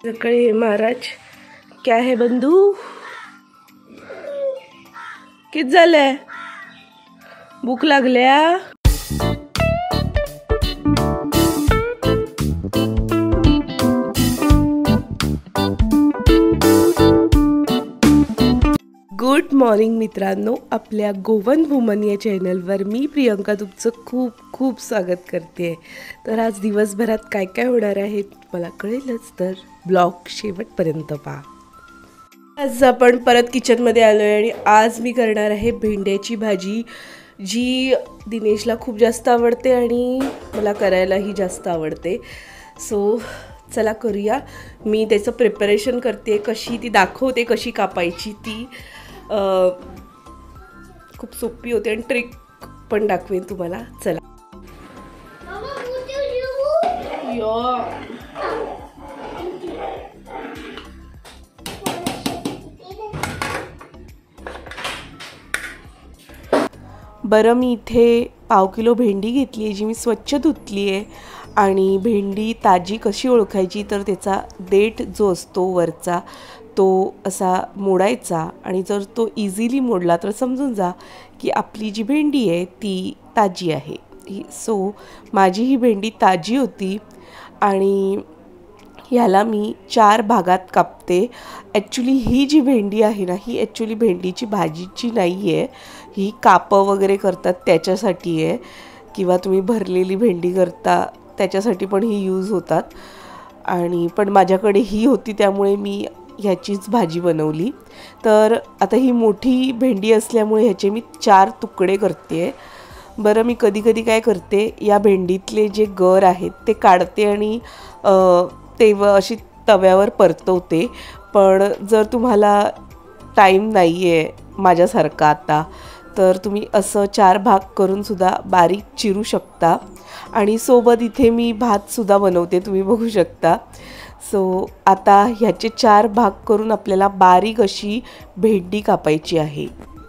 सकाळी महाराज क्या है बंधू किती झालंय भूक लागल्या। गुड मॉर्निंग मित्रांनो, आपल्या गोवन वुमन या चॅनलवर मी प्रियंका तुमचं खूप खूप स्वागत करते। तर आज दिवसभरात काय काय होणार आहे मला कळेलच, तर ब्लॉग शेवटपर्यंत पहा। आज आपण परत किचनमध्ये आलो आहे आणि आज मी करणार आहे भेंड्याची भाजी, जी दिनेशला खूप जास्त आवडते आणि मला करायलाही जास्त आवडते। सो चला करूया। मी त्याचं प्रिपरेशन करते, कशी ती दाखवते, कशी कापायची ती खूप सोपी होते आणि ट्रिक पण दाखवेन तुम्हाला। चला बरं, मी इथे पाव किलो भेंडी घेतली आहे, जी मी स्वच्छ धुतली आहे। आणि भेंडी ताजी कशी ओळखायची, तर त्याचा देठ जो असतो वरचा तो असा मोडायचा, आणि जर तो इझिली मोडला तर समजून जा की आपली जी भेंडी आहे ती ताजी आहे। सो माझी ही भेंडी ताजी होती आणि ह्याला मी 4 भागात कापते। ॲक्च्युली ही जी भेंडी आहे ना, ही ॲक्च्युली भेंडीची भाजीची नाही आहे, ही कापं वगैरे करतात त्याच्यासाठी आहे, किंवा तुम्ही भरलेली भेंडी करता त्याच्यासाठी पण ही यूज होतात। आणि पण माझ्याकडे ही होती त्यामुळे मी ह्याचीच भाजी बनवली। तर आता ही मोठी भेंडी असल्यामुळे ह्याचे मी 4 तुकडे करते। बरं, मी कधी कधी काय करते, या भेंडीतले जे गर आहेत ते काढते आणि ते अशी तव्यावर परतवते। पण जर तुम्हाला टाईम नाही आहे माझ्यासारखा आता, तर तुम्ही असं 4 भाग करून सुद्धा बारीक चिरू शकता। आणि सोबत इथे मी भातसुद्धा बनवते, तुम्ही बघू शकता। सो आता ह्याचे 4 भाग करून आपल्याला बारीक अशी भेंडी कापायची आहे।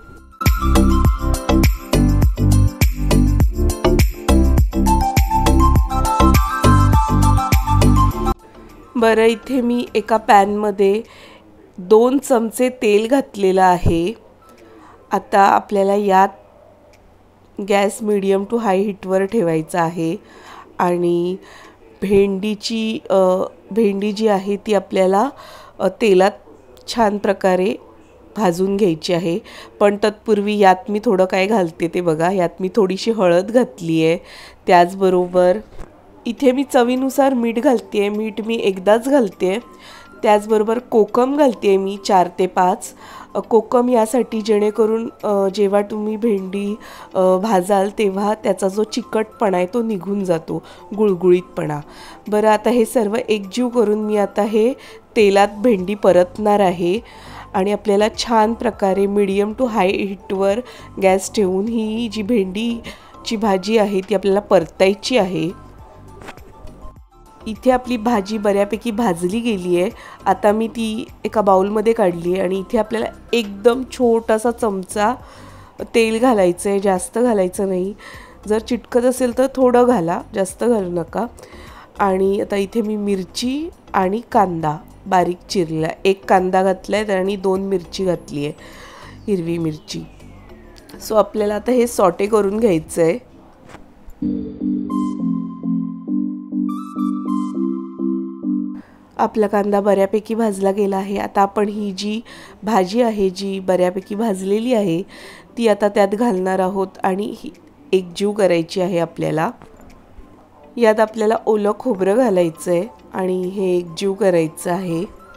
बरं, इथे मी एका पॅनमध्ये 2 चमचे तेल घातलेलं आहे। आता आपल्याला यात गॅस मीडियम टू हाय हीटवर ठेवायचा आहे आणि भेंडी जी आहे ती आपल्याला तेलात छान प्रकारे भाजून घ्यायची आहे। पण तत्पूर्वी यात मी थोडं काय घालते ते बघा। यात मी थोडीशी हळद घातली आहे, त्याचबरोबर इथे मी चवीनुसार मीठ घालते आहे, मीठ मी एकदाच घालते आहे। त्याचबरोबर कोकम घालते आहे मी 4 ते 5 कोकम, यासाठी जेणेकरून जेव्हा तुम्ही भेंडी भाजाल तेव्हा त्याचा जो चिकटपणा आहे तो निघून जातो, गुळगुळीतपणा। बरं, आता हे सर्व एकजीव करून मी आता हे तेलात भेंडी परतणार आहे आणि आपल्याला छान प्रकारे मीडियम टू हाय हीटवर गॅस ठेवून ही जी भेंडीची भाजी आहे ती आपल्याला परतायची आहे। इथे आपली भाजी बऱ्यापैकी भाजली गेली आहे। आता मी ती एका बाउलमध्ये काढली आहे आणि इथे आपल्याला एकदम छोटासा चमचा तेल घालायचं आहे, जास्त घालायचं नाही। जर चिटकत असेल तर थोडं घाला, जास्त घालू नका। आणि आता इथे मी मिरची आणि कांदा बारीक चिरला, 1 कांदा घातला आहे आणि 2 मिरची घातली आहे, हिरवी मिरची। सो आपल्याला आता हे सॉटे करून घ्यायचं आहे। आपला कांदा बऱ्यापैकी भाजला गेला आहे। आता आपण ही जी भाजी आहे, जी बऱ्यापैकी भाजलेली आहे, ती आता त्यात घालणार आहोत आणि ही एकजीव करायची आहे आपल्याला। यात आपल्याला ओलं खोबरं घालायचं आहे आणि हे एकजीव करायचं आहे।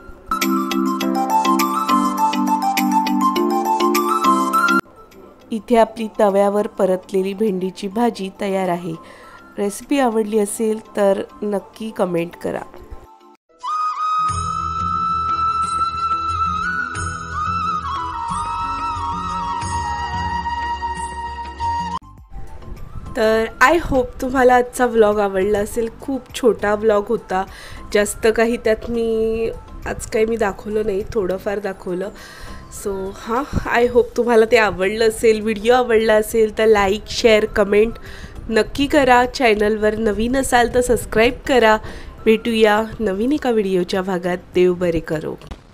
इथे आपली तव्यावर परतलेली भेंडीची भाजी तयार आहे। रेसिपी आवडली असेल तर नक्की कमेंट करा। तर आय होप तुम्हाला आजचा व्लॉग आवडला असेल। खूप छोटा व्लॉग होता, जास्त काही त्यात मी आज काही मी दाखवलं नाही, थोडंफार दाखवलं। सो हां, आय होप तुम्हाला ते आवडलं असेल। व्हिडिओ आवडला असेल तर लाईक, शेअर, कमेंट नक्की करा। चॅनलवर नवीन असाल तर सबस्क्राईब करा। भेटूया नवीन एका व्हिडिओच्या भागात. देव बरे करो.